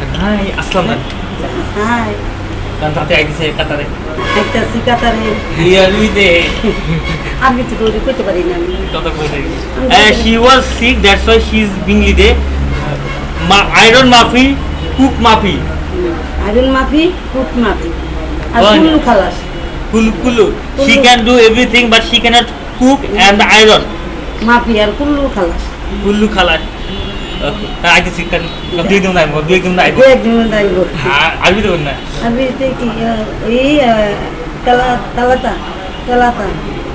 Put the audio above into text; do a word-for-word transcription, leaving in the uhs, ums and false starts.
Hai, assalam. Hai. Dan tadi aja saya kata deh. Kita sih kata deh. Iya, lu deh. Abi tu tu kau coba ini. Kata kau deh. Eh, she was sick, that's why she's being lide. Ma iron mafi, cook mafi. Iron mafi, cook mafi. Oh, Kulu khalas. Kulu kulu. She can do everything, but she cannot cook and iron. Mafi আর কুল্লু খালাস কুল্লু খালাস ওকে তা আগে শিখান দুই দিন নাইবো দুই দিন নাইবো দুই দিন নাইবো হ্যাঁ আবি তো না আবি দেখি এই তালা তালাতা তালাতা